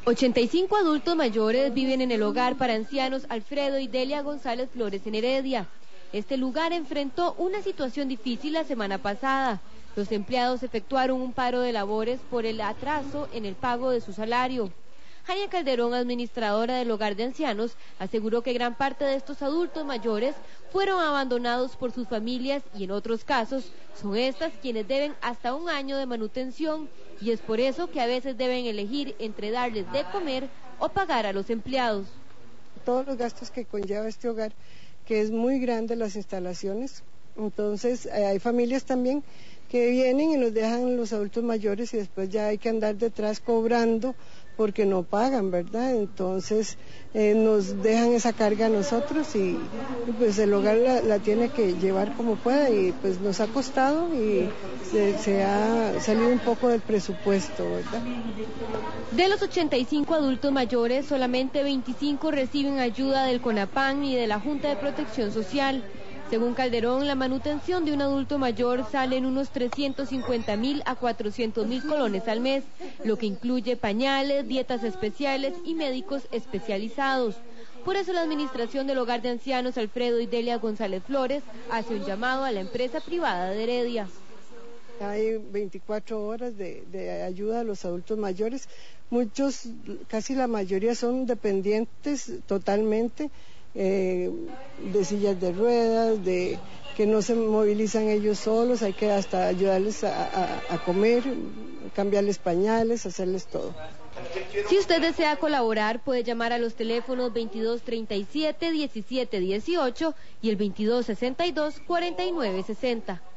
85 adultos mayores viven en el hogar para ancianos Alfredo y Delia González Flores en Heredia. Este lugar enfrentó una situación difícil la semana pasada. Los empleados efectuaron un paro de labores por el atraso en el pago de su salario. Jania Calderón, administradora del hogar de ancianos, aseguró que gran parte de estos adultos mayores fueron abandonados por sus familias y en otros casos son estas quienes deben hasta 1 año de manutención y es por eso que a veces deben elegir entre darles de comer o pagar a los empleados. Todos los gastos que conlleva este hogar, que es muy grande las instalaciones, entonces hay familias también que vienen y nos dejan los adultos mayores y después ya hay que andar detrás cobrando porque no pagan, ¿verdad? Entonces nos dejan esa carga a nosotros y pues el hogar la tiene que llevar como pueda y pues nos ha costado y se ha salido un poco del presupuesto, ¿verdad? De los 85 adultos mayores, solamente 25 reciben ayuda del CONAPAN y de la Junta de Protección Social. Según Calderón, la manutención de un adulto mayor sale en unos 350.000 a 400.000 colones al mes, lo que incluye pañales, dietas especiales y médicos especializados. Por eso la administración del hogar de ancianos Alfredo y Delia González Flores hace un llamado a la empresa privada de Heredia. Hay 24 horas de ayuda a los adultos mayores. Muchos, casi la mayoría son dependientes totalmente, de sillas de ruedas, de que no se movilizan ellos solos, hay que hasta ayudarles a comer, cambiarles pañales, hacerles todo. Si usted desea colaborar, puede llamar a los teléfonos 2237-1718 y el 2262-4960.